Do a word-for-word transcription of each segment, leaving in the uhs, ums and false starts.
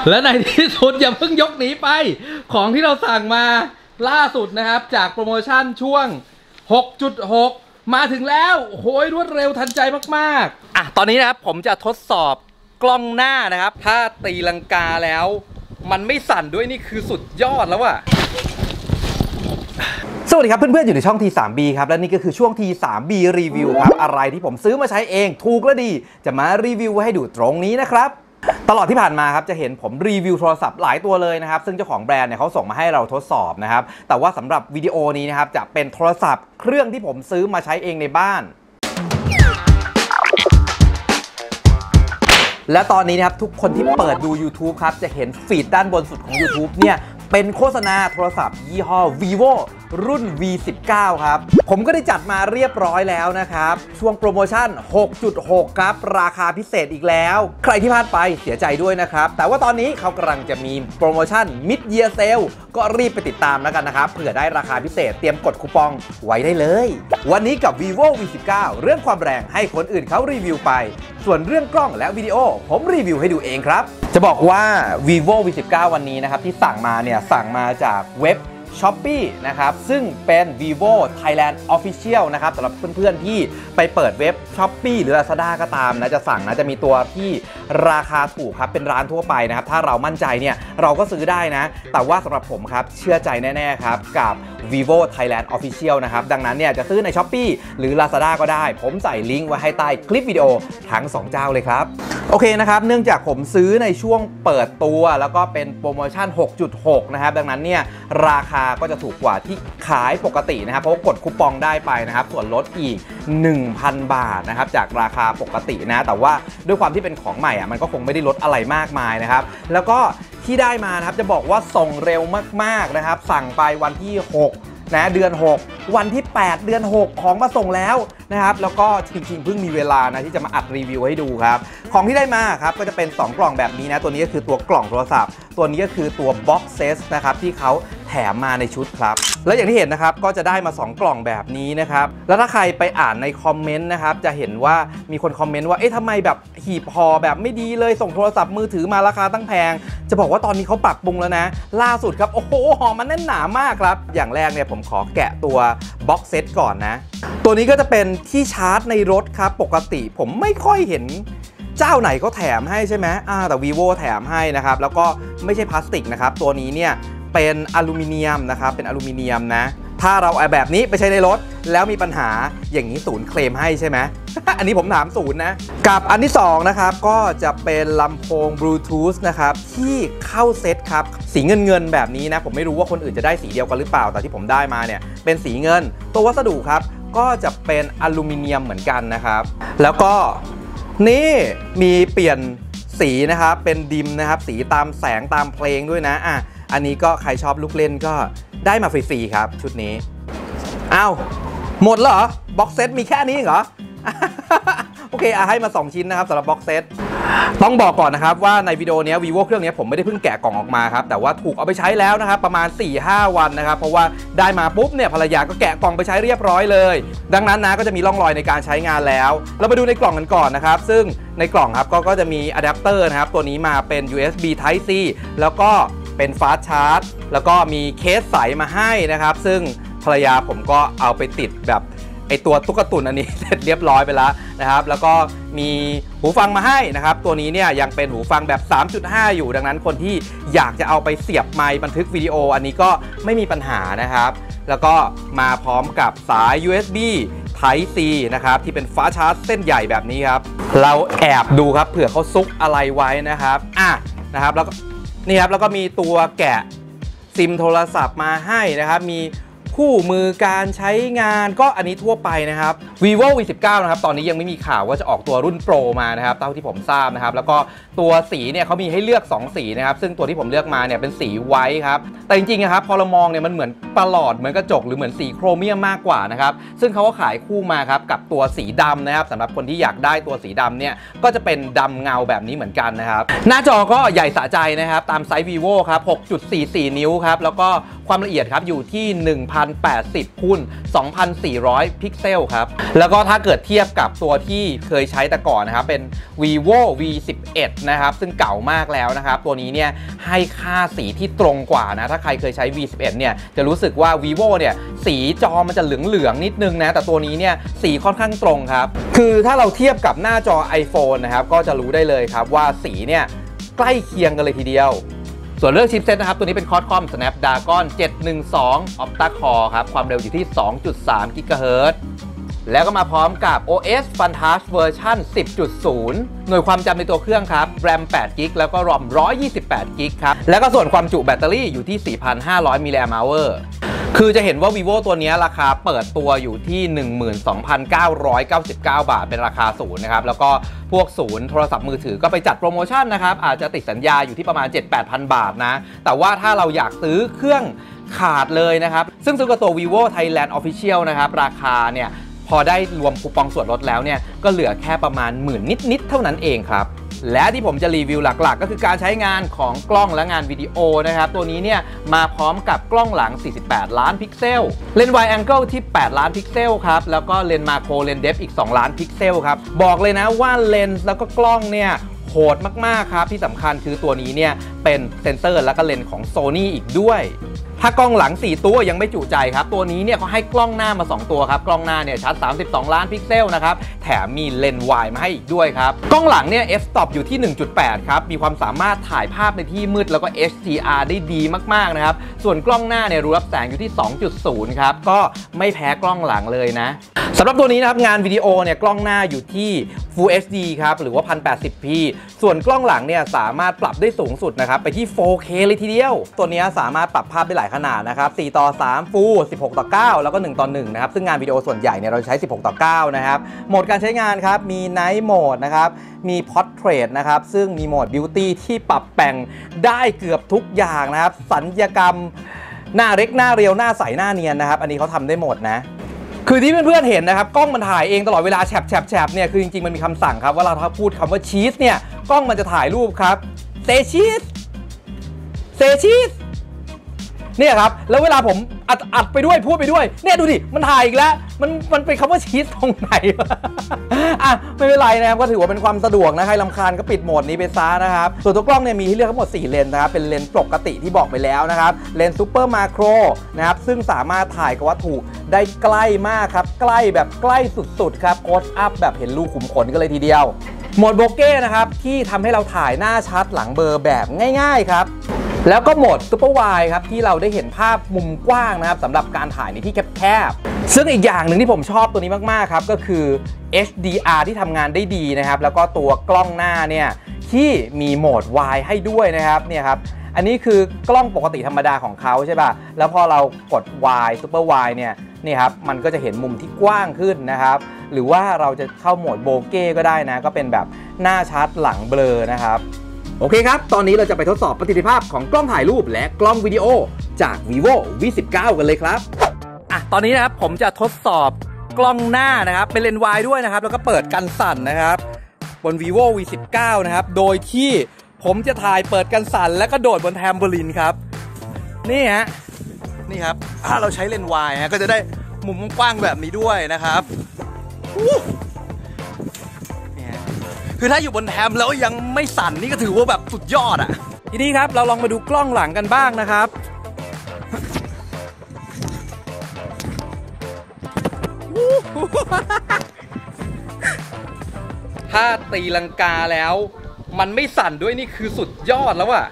และในที่สุดอย่าเพิ่งยกหนีไปของที่เราสั่งมาล่าสุดนะครับจากโปรโมชั่นช่วง หกจุดหก มาถึงแล้วโหยรวดเร็วทันใจมากๆอ่ะตอนนี้นะครับผมจะทดสอบกล้องหน้านะครับถ้าตีลังกาแล้วมันไม่สั่นด้วยนี่คือสุดยอดแล้วอะสวัสดีครับเพื่อนๆอยู่ในช่อง ที ทรี บี ครับและนี่ก็คือช่วง ที ทรี บี รีวิวครับอะไรที่ผมซื้อมาใช้เองถูกและดีจะมารีวิวให้ดูตรงนี้นะครับตลอดที่ผ่านมาครับจะเห็นผมรีวิวโทรศัพท์หลายตัวเลยนะครับซึ่งเจ้าของแบรนด์เนี่ยเขาส่งมาให้เราทดสอบนะครับแต่ว่าสำหรับวิดีโอนี้นะครับจะเป็นโทรศัพท์เครื่องที่ผมซื้อมาใช้เองในบ้านและตอนนี้นะครับทุกคนที่เปิดดู YouTube ครับจะเห็นฟีดด้านบนสุดของ YouTube เนี่ยเป็นโฆษณาโทรศัพท์ยี่ห้อ vivo รุ่น วี สิบเก้า ครับผมก็ได้จัดมาเรียบร้อยแล้วนะครับช่วงโปรโมชั่น หกจุดหก ครับราคาพิเศษอีกแล้วใครที่พลาดไปเสียใจด้วยนะครับแต่ว่าตอนนี้เขากำลังจะมีโปรโมชั่น mid year sale ก็รีบไปติดตามแล้วกันนะครับเผื่อได้ราคาพิเศษเตรียมกดคูปองไว้ได้เลยวันนี้กับ vivo วี สิบเก้า เรื่องความแรงให้คนอื่นเขารีวิวไปส่วนเรื่องกล้องและวิดีโอผมรีวิวให้ดูเองครับจะบอกว่า vivo วี สิบเก้า วันนี้นะครับที่สั่งมาเนี่ยสั่งมาจากเว็บShopee นะครับซึ่งเป็น vivo Thailand Official นะครับสำหรับเพื่อนๆที่ไปเปิดเว็บ Shopee หรือ Lazada ก็ตามนะจะสั่งนะจะมีตัวที่ราคาถูกครับเป็นร้านทั่วไปนะครับถ้าเรามั่นใจเนี่ยเราก็ซื้อได้นะแต่ว่าสำหรับผมครับเชื่อใจแน่ๆครับกับ vivo Thailand Official นะครับดังนั้นเนี่ยจะซื้อใน Shopee หรือ Lazada ก็ได้ผมใส่ลิงก์ไว้ให้ใต้คลิปวิดีโอทั้งสองเจ้าเลยครับโอเคนะครับเนื่องจากผมซื้อในช่วงเปิดตัวแล้วก็เป็นโปรโมชั่น หกจุดหก นะครับดังนั้นเนี่ยราคาก็จะถูกกว่าที่ขายปกตินะครับเพราะว่ากดคูปองได้ไปนะครับส่วนลดอีก หนึ่งพัน บาทนะครับจากราคาปกตินะแต่ว่าด้วยความที่เป็นของใหม่อ่ะมันก็คงไม่ได้ลดอะไรมากมายนะครับแล้วก็ที่ได้มานะครับจะบอกว่าส่งเร็วมากๆนะครับสั่งไปวันที่หกนะเดือนหกวันที่แปดเดือนหกของมาส่งแล้วนะครับแล้วก็จริงๆเพิ่งมีเวลานะที่จะมาอัดรีวิวให้ดูครับของที่ได้มาครับก็จะเป็นสองกล่องแบบนี้นะตัวนี้ก็คือตัวกล่องโทรศัพท์ตัวนี้ก็คือตัว box set นะครับที่เขาแถมมาในชุดครับแล้วอย่างที่เห็นนะครับก็จะได้มาสองกล่องแบบนี้นะครับแล้วถ้าใครไปอ่านในคอมเมนต์นะครับจะเห็นว่ามีคนคอมเมนต์ว่าเอ๊ะทำไมแบบหีบห่อแบบไม่ดีเลยส่งโทรศัพท์มือถือมาราคาตั้งแพงจะบอกว่าตอนนี้เขาปรับปรุงแล้วนะล่าสุดครับโอ้โหห่อมันแน่นหนามากครับอย่างแรกเนี่ยผมขอแกะตัวบ็อกเซตก่อนนะตัวนี้ก็จะเป็นที่ชาร์จในรถครับปกติผมไม่ค่อยเห็นเจ้าไหนก็แถมให้ใช่ไหมอ่าแต่ vivo แถมให้นะครับแล้วก็ไม่ใช่พลาสติกนะครับตัวนี้เนี่ยเป็นอลูมิเนียมนะครับเป็นอลูมิเนียมนะถ้าเราเอาแบบนี้ไปใช้ในรถแล้วมีปัญหาอย่างนี้ศูนย์เคลมให้ใช่ไหม อันนี้ผมถามศูนย์นะกับอันที่สองนะครับก็จะเป็นลำโพงบลูทูธนะครับที่เข้าเซตครับสีเงินเงินแบบนี้นะผมไม่รู้ว่าคนอื่นจะได้สีเดียวกันหรือเปล่าแต่ที่ผมได้มาเนี่ยเป็นสีเงินตัววัสดุครับก็จะเป็นอลูมิเนียมเหมือนกันนะครับแล้วก็นี่มีเปลี่ยนสีนะครับเป็นดิมนะครับสีตามแสงตามเพลงด้วยนะอ่ะอันนี้ก็ใครชอบลูกเล่นก็ได้มาฟรีๆครับชุดนี้อ้าวหมดเหรอบ็อกเซตมีแค่นี้เหรอ โอเคเอาให้มาสองชิ้นนะครับสำหรับบ็อกเซตต้องบอกก่อนนะครับว่าในวิดีโอนี้ vivo เครื่องนี้ผมไม่ได้เพิ่งแกะกล่องออกมาครับแต่ว่าถูกเอาไปใช้แล้วนะครับประมาณ สี่ห้า วันนะครับเพราะว่าได้มาปุ๊บเนี่ยภรรยาก็แกะกล่องไปใช้เรียบร้อยเลยดังนั้นนะก็จะมีร่องรอยในการใช้งานแล้วเราไปดูในกล่องกันก่อนนะครับซึ่งในกล่องครับก็ก็จะมีอะแดปเตอร์นะครับตัวนี้มาเป็น ยู เอส บี Type C แล้วก็เป็นฟาสต์ชาร์จแล้วก็มีเคสใสมาให้นะครับซึ่งภรรยาผมก็เอาไปติดแบบไอตัวตุ๊กตุนอันนี้เสร็จเรียบร้อยไปแล้วนะครับแล้วก็มีหูฟังมาให้นะครับตัวนี้เนี่ยยังเป็นหูฟังแบบ สามจุดห้า อยู่ดังนั้นคนที่อยากจะเอาไปเสียบไมค์บันทึกวิดีโออันนี้ก็ไม่มีปัญหานะครับแล้วก็มาพร้อมกับสาย ยู เอส บี Type C นะครับที่เป็นฟ้าชาร์จเส้นใหญ่แบบนี้ครับเราแอบดูครับเผื่อเขาซุกอะไรไว้นะครับอ่ะนะครับแล้วก็นี่ครับแล้วก็มีตัวแกะซิมโทรศัพท์มาให้นะครับมีคู่มือการใช้งานก็อันนี้ทั่วไปนะครับ vivo วี สิบเก้า นะครับตอนนี้ยังไม่มีข่าวว่าจะออกตัวรุ่น Pro มานะครับเท่าที่ผมทราบนะครับแล้วก็ตัวสีเนี่ยเขามีให้เลือกสองสีนะครับซึ่งตัวที่ผมเลือกมาเนี่ยเป็นสีไวท์ครับแต่จริงๆนะครับพอเรามองเนี่ยมันเหมือนประหลอดเหมือนกระจกหรือเหมือนสีโครเมียมมากกว่านะครับซึ่งเขาก็ขายคู่มาครับกับตัวสีดำนะครับสำหรับคนที่อยากได้ตัวสีดำเนี่ยก็จะเป็นดำเงาแบบนี้เหมือนกันนะครับหน้าจอก็ใหญ่สะใจนะครับตามไซส์ vivo ครับ หกจุดสี่สี่ นิ้วครับแล้วก็ความละเอียดครับอยู่ที่ หนึ่งพันแปดสิบ คูณ สองพันสี่ร้อย พิกเซลครับแล้วก็ถ้าเกิดเทียบกับตัวที่เคยใช้แต่ก่อนนะครับเป็น vivo วี สิบเอ็ด นะครับซึ่งเก่ามากแล้วนะครับตัวนี้เนี่ยให้ค่าสีที่ตรงกว่านะถ้าใครเคยใช้ วี สิบเอ็ด เนี่ยจะรู้สึกว่า vivo เนี่ยสีจอมันจะเหลืองๆนิดนึงนะแต่ตัวนี้เนี่ยสีค่อนข้างตรงครับคือถ้าเราเทียบกับหน้าจอ iPhone นะครับก็จะรู้ได้เลยครับว่าสีเนี่ยใกล้เคียงกันเลยทีเดียวส่วนเรื่องชิปเซ็ตนะครับตัวนี้เป็น Qualcomm Snapdragon เจ็ดหนึ่งสอง Octa Core ครับความเร็วอยู่ที่ สองจุดสาม กิกะเฮิรตซ์แล้วก็มาพร้อมกับ โอ เอส Vantage เวอร์ชัน สิบจุดศูนย์ หน่วยความจำในตัวเครื่องครับ แรม แปด กิกะไบต์ แล้วก็ รอม หนึ่งร้อยยี่สิบแปด กิกะไบต์ ครับ แล้วก็ส่วนความจุแบตเตอรี่อยู่ที่ สี่พันห้าร้อย มิลลิแอมป์ อเวอร์ คือจะเห็นว่า vivo ตัวนี้ราคาเปิดตัวอยู่ที่ หนึ่งหมื่นสองพันเก้าร้อยเก้าสิบเก้า บาทเป็นราคาศูนย์นะครับแล้วก็พวกศูนย์โทรศัพท์มือถือก็ไปจัดโปรโมชั่นนะครับอาจจะติดสัญญาอยู่ที่ประมาณ เจ็ดถึงแปดพัน บาทนะแต่ว่าถ้าเราอยากซื้อเครื่องขาดเลยนะครับซึ่งซื้อกับตัว vivo Thailand Official นะครับราคาเนี่ยพอได้รวมคูปองส่วนลดแล้วเนี่ยก็เหลือแค่ประมาณหมื่นนิดๆเท่านั้นเองครับและที่ผมจะรีวิวหลักๆก็คือการใช้งานของกล้องและงานวิดีโอนะครับตัวนี้เนี่ยมาพร้อมกับกล้องหลังสี่สิบแปดล้านพิกเซลเลนส์ Wide Angle ที่แปดล้านพิกเซลครับแล้วก็เลนส์มาโครเลนส์เดฟอีกสองล้านพิกเซลครับบอกเลยนะว่าเลนส์แล้วก็กล้องเนี่ยโหดมากๆครับที่สำคัญคือตัวนี้เนี่ยเป็นเซนเซอร์และก็เลนส์ของ Sony อีกด้วยถ้ากล้องหลังสี่ตัวยังไม่จุใจครับตัวนี้เนี่ยเขาให้กล้องหน้ามาสองตัวครับกล้องหน้าเนี่ยชัดสามสิบสองล้านพิกเซลนะครับแถมมีเลนส์ Wide มาให้อีกด้วยครับกล้องหลังเนี่ย f-stop อยู่ที่ หนึ่งจุดแปด ครับมีความสามารถถ่ายภาพในที่มืดแล้วก็ เอช ดี อาร์ ได้ดีมากๆนะครับส่วนกล้องหน้าเนี่ยรูรับแสงอยู่ที่ สองจุดศูนย์ ครับก็ไม่แพ้กล้องหลังเลยนะสำหรับตัวนี้นะครับงานวิดีโอเนี่ยกล้องหน้าอยู่ที่ Full เอช ดี ครับหรือว่า หนึ่งพันแปดสิบพี ส่วนกล้องหลังเนี่ยสามารถปรับได้สูงสุดนะครับไปที่ โฟร์เค เลยทีเดียวตัวนี้สามารถปรับภาพได้หลายขนาดนะครับสี่ต่อสาม Full สิบหกต่อเก้าแล้วก็หนึ่งต่อหนึ่งนะครับซึ่งงานวิดีโอส่วนใหญ่เนี่ยเราใช้สิบหกต่อเก้านะครับโหมดการใช้งานครับมี Night Mode นะครับมี Portrait นะครับซึ่งมีโหมด Beauty ที่ปรับแต่งได้เกือบทุกอย่างนะครับสัญญกรรมหน้าเล็กหน้าเรียวหน้าใสหน้าเนียนนะครับอันนี้เขาทำได้หมดนะคือที่เพื่อนๆเห็นนะครับกล้องมันถ่ายเองตลอดเวลาแฉบแฉบแฉบเนี่ยคือจริงๆมันมีคำสั่งครับว่าเราถ้าพูดคำว่าชีสเนี่ยกล้องมันจะถ่ายรูปครับเซชีสเซชีสเนี่ยครับแล้วเวลาผมอัดอัดไปด้วยพูดไปด้วยเนี่ยดูดิมันถ่ายอีกแล้วมันมันเป็นคำว่าชีสตรงไหนอ่ะไม่เป็นไรนะครับก็ถือว่าเป็นความสะดวกนะใครรำคาญก็ปิดโหมดนี้ไปซะนะครับส่วนตัวกล้องเนี่ยมีให้เลือกทั้งหมดสี่เลนส์นะครับเป็นเลนส์ปกติที่บอกไปแล้วนะครับเลนส์ซูเปอร์มาโครนะครับซึ่งสามารถถ่ายกับวัตถุได้ใกล้มากครับใกล้แบบใกล้สุดๆครับโคสอัพแบบเห็นรูขุมขนกันเลยทีเดียวโหมดโบเก้นะครับที่ทำให้เราถ่ายหน้าชัดหลังเบลอแบบง่ายๆครับแล้วก็โหมด Super Wide ครับที่เราได้เห็นภาพมุมกว้างนะครับสำหรับการถ่ายในที่แคบๆซึ่งอีกอย่างหนึ่งที่ผมชอบตัวนี้มากๆครับก็คือ เอช ดี อาร์ ที่ทำงานได้ดีนะครับแล้วก็ตัวกล้องหน้าเนี่ยที่มีโหมด Wide ให้ด้วยนะครับเนี่ยครับอันนี้คือกล้องปกติธรรมดาของเขาใช่ป่ะแล้วพอเรากด Wide Super Wide เนี่ยนี่ครับมันก็จะเห็นมุมที่กว้างขึ้นนะครับหรือว่าเราจะเข้าโหมดโบเก้ก็ได้นะก็เป็นแบบหน้าชัดหลังเบลอนะครับโอเคครับตอนนี้เราจะไปทดสอบประสิทธิภาพของกล้องถ่ายรูปและกล้องวิดีโอจาก vivo วี สิบเก้า กันเลยครับอ่ะตอนนี้นะครับผมจะทดสอบกล้องหน้านะครับเป็นเลนส์วายด้วยนะครับแล้วก็เปิดกันสั่นนะครับบน vivo วี สิบเก้า นะครับโดยที่ผมจะถ่ายเปิดกันสั่นและก็โดดบนแทมโบลินครับนี่ฮะนี่ครับถ้าเราใช้เลนส์วายฮะก็จะได้มุมกว้างแบบนี้ด้วยนะครับคือถ้าอยู่บนแทมแล้วยังไม่สั่นนี่ก็ถือว่าแบบสุดยอดอ่ะทีนี้ครับเราลองมาดูกล้องหลังกันบ้างนะครับถ้าตีลังกาแล้วมันไม่สั่นด้วยนี่คือสุดยอดแล้วอ่ะ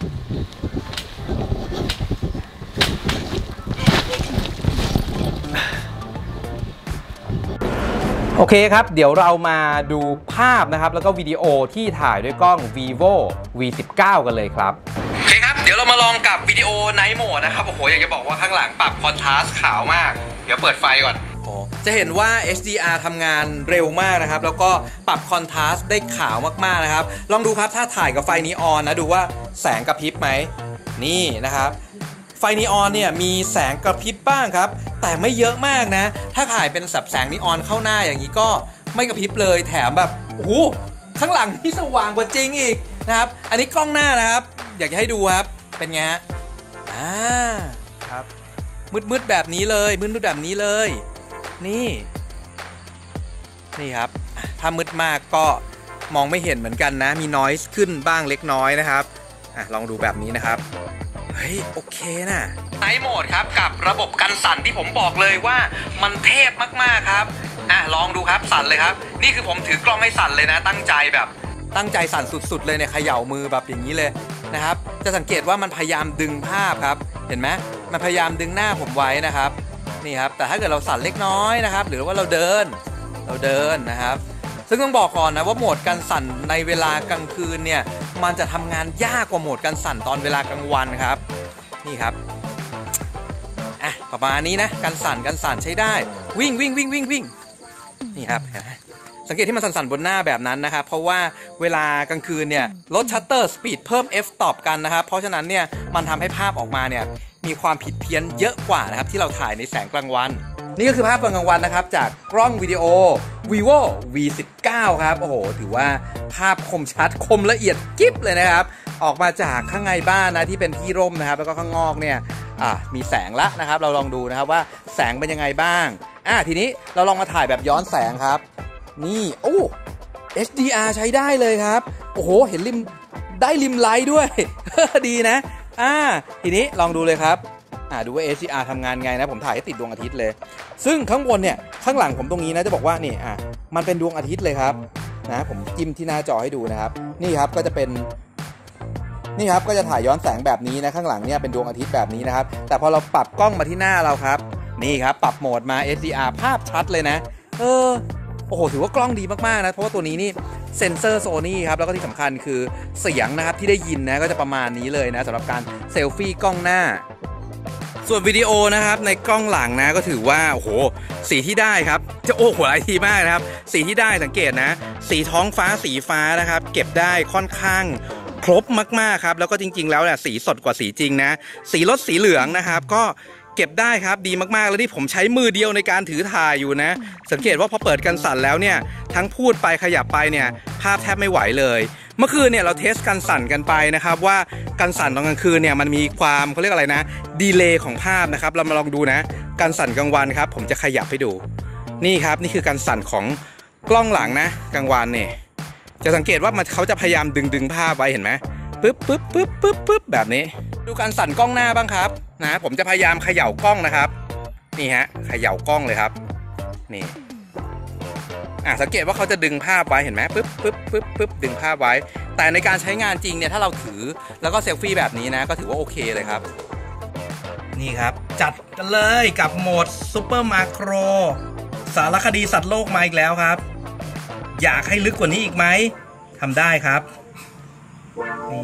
โอเคครับเดี๋ยวเรามาดูภาพนะครับแล้วก็วิดีโอที่ถ่ายด้วยกล้อง vivo วี สิบเก้า กันเลยครับโอเคครับเดี๋ยวเรามาลองกับวิดีโอ Night Mode นะครับโอ้โหอยากจะบอกว่าข้างหลังปรับคอนทราสต์ขาวมากเดี๋ยวเปิดไฟก่อนโอ้จะเห็นว่า เอช ดี อาร์ ทำงานเร็วมากนะครับแล้วก็ปรับคอนทราสต์ได้ขาวมากๆนะครับลองดูครับถ้าถ่ายกับไฟนีออนนะดูว่าแสงกระพริบไหมนี่นะครับไฟนีออนเนี่ยมีแสงกระพริบบ้างครับแต่ไม่เยอะมากนะถ้าถ่ายเป็นสับแสงนีออนเข้าหน้าอย่างนี้ก็ไม่กระพริบเลยแถมแบบโอ้โหข้างหลังที่สว่างกว่าจริงอีกนะครับอันนี้กล้องหน้านะครับอยากจะให้ดูครับเป็นไงฮะอ่าคครับมืดๆแบบนี้เลยมืดๆแบบนี้เลยนี่นี่ครับถ้ามืดมากก็มองไม่เห็นเหมือนกันนะมีนอยส์ขึ้นบ้างเล็กน้อยนะครับอ่ะลองดูแบบนี้นะครับเฮ้ยโอเคนะไนท์โหมดครับกับระบบกันสั่นที่ผมบอกเลยว่ามันเทพมากๆครับอ่ะลองดูครับสั่นเลยครับนี่คือผมถือกล้องให้สั่นเลยนะตั้งใจแบบตั้งใจสั่นสุดๆเลยเนี่ยเขย่ามือแบบอย่างนี้เลยนะครับจะสังเกตว่ามันพยายามดึงภาพครับเห็นไหมมันพยายามดึงหน้าผมไว้นะครับนี่ครับแต่ถ้าเกิดเราสั่นเล็กน้อยนะครับหรือว่าเราเดินเราเดินนะครับซึ่งต้องบอกก่อนนะว่าโหมดกันสั่นในเวลากลางคืนเนี่ยมันจะทำงานยากกว่าโหมดกันสั่นตอนเวลากลางวันครับนี่ครับอ่ะประมาณนี้นะกันสั่นกันสั่นใช้ได้วิ่งวิ่งวิ่งวิ่งวิ่งนี่ครับสังเกตที่มันสั่นๆบนหน้าแบบนั้นนะครับเพราะว่าเวลากลางคืนเนี่ยลดชัตเตอร์สปีดเพิ่ม f stop กันนะครับเพราะฉะนั้นเนี่ยมันทำให้ภาพออกมาเนี่ยมีความผิดเพี้ยนเยอะกว่านะครับที่เราถ่ายในแสงกลางวันนี่ก็คือภาพตอนกลางวันนะครับจากกล้องวิดีโอ vivo วี สิบเก้า ครับโอ้โหถือว่าภาพคมชัดคมละเอียดกิ๊บเลยนะครับออกมาจากข้างในบ้านนะที่เป็นที่ร่มนะครับแล้วก็ข้างนอกเนี่ยอ่ะมีแสงละนะครับเราลองดูนะครับว่าแสงเป็นยังไงบ้างอ่ะทีนี้เราลองมาถ่ายแบบย้อนแสงครับนี่โอ้ เอช ดี อาร์ ใช้ได้เลยครับโอ้โหเห็นริมได้ริมไลท์ด้วย ดีนะอ่าทีนี้ลองดูเลยครับอ่าดูว่า เอช ดี อาร์ ทำงานไงนะผมถ่ายให้ติดดวงอาทิตย์เลยซึ่งข้างบนเนี่ยข้างหลังผมตรงนี้นะจะบอกว่านี่อ่ะมันเป็นดวงอาทิตย์เลยครับนะผมจิ้มที่หน้าจอให้ดูนะครับนี่ครับก็จะเป็นนี่ครับก็จะถ่ายย้อนแสงแบบนี้นะข้างหลังเนี่ยเป็นดวงอาทิตย์แบบนี้นะครับแต่พอเราปรับกล้องมาที่หน้าเราครับนี่ครับปรับโหมดมา เอช ดี อาร์ ภาพชัดเลยนะเออโอ้โหถือว่ากล้องดีมากๆนะเพราะว่าตัวนี้นี่เซ็นเซอร์โซนี่ครับแล้วก็ที่สำคัญคือเสียงนะครับที่ได้ยินนะก็จะประมาณนี้เลยนะสำหรับการเซลฟี่กล้องหน้าส่วนวิดีโอนะครับในกล้องหลังนะก็ถือว่าโอ้โหสีที่ได้ครับจะโอ้โหหลายทีมากนะครับสีที่ได้สังเกตนะสีท้องฟ้าสีฟ้านะครับเก็บได้ค่อนข้างครบมากๆครับแล้วก็จริงๆแล้วเนี่ยสีสดกว่าสีจริงนะสีรถสีเหลืองนะครับก็เก็บได้ครับดีมากๆแล้วที่ผมใช้มือเดียวในการถือถ่ายอยู่นะสังเกตว่าพอเปิดกันสั่นแล้วเนี่ยทั้งพูดไปขยับไปเนี่ยภาพแทบไม่ไหวเลยเมื่อคืนเนี่ยเราเทสกันสั่นกันไปนะครับว่ากันสั่นตอนกลางคืนเนี่ยมันมีความเขาเรียกอะไรนะดีเลย์ของภาพนะครับเรามาลองดูนะกันสั่นกลางวันครับผมจะขยับให้ดูนี่ครับนี่คือการสั่นของกล้องหลังนะกลางวันเนี่ยจะสังเกตว่ามันเขาจะพยายามดึงดึงภาพไว้เห็นไหมปึ๊บปึ๊บปึ๊บปึ๊บปึ๊บแบบนี้ดูการสั่นกล้องหน้าบ้างครับนะผมจะพยายามเขย่ากล้องนะครับนี่ฮะเขย่ากล้องเลยครับนี่อ่ะสังเกตว่าเขาจะดึงภาพไว้เห็นไหมปึ๊บปึ๊บปึ๊บปึ๊บดึงภาพไว้แต่ในการใช้งานจริงเนี่ยถ้าเราถือแล้วก็เซลฟี่แบบนี้นะก็ถือว่าโอเคเลยครับนี่ครับจัดกันเลยกับโหมดซูเปอร์มาโครสารคดีสัตว์โลกมาอีกแล้วครับอยากให้ลึกกว่านี้อีกไหมทำได้ครับนี่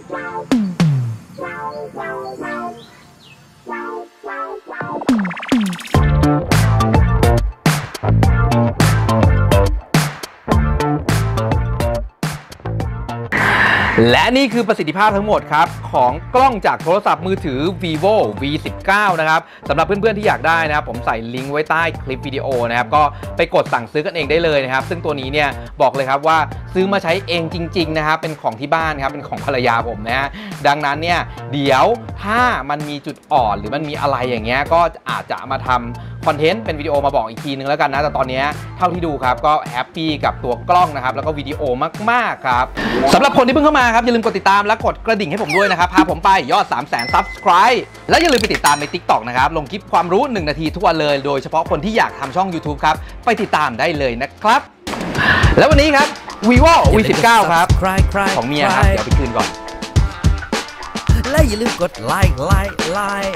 และนี่คือประสิทธิภาพทั้งหมดครับของกล้องจากโทรศัพท์มือถือ vivo วี สิบเก้า นะครับสำหรับเพื่อนๆที่อยากได้นะครับผมใส่ลิงก์ไว้ใต้คลิปวิดีโอนะครับก็ไปกดสั่งซื้อกันเองได้เลยนะครับซึ่งตัวนี้เนี่ยบอกเลยครับว่าซื้อมาใช้เองจริงๆนะครับเป็นของที่บ้านครับเป็นของภรรยาผมนะฮะดังนั้นเนี่ยเดี๋ยวถ้ามันมีจุดอ่อนหรือมันมีอะไรอย่างเงี้ยก็อาจจะมาทำคอนเทนต์เป็นวิดีโอมาบอกอีกทีนึงแล้วกันนะแต่ตอนนี้เท่าที่ดูครับก็แฮปปี้กับตัวกล้องนะครับแล้วก็วิดีโอมากๆครับสำหรับคนที่เพิ่งเข้ามาครับอย่าลืมกดติดตามและกดกระดิ่งให้ผมด้วยนะครับพาผมไปยอด สามแสน ซับสไครบ์ และอย่าลืมไปติดตามใน ติ๊กต็อก นะครับลงคลิปความรู้หนึ่งนาทีทุกวันเลยโดยเฉพาะคนที่อยากทำช่อง ยูทูบ ครับไปติดตามได้เลยนะครับแล้ววันนี้ครับ vivo วี สิบเก้า ครับของเมียครับเดี๋ยวไปคืนก่อนและอย่าลืมกดไลค์ไลค์ไลค์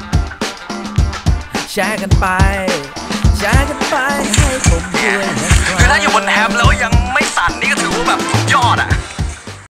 แชร์กันไปแชร์กันไปให้ผมด้วยนะครับ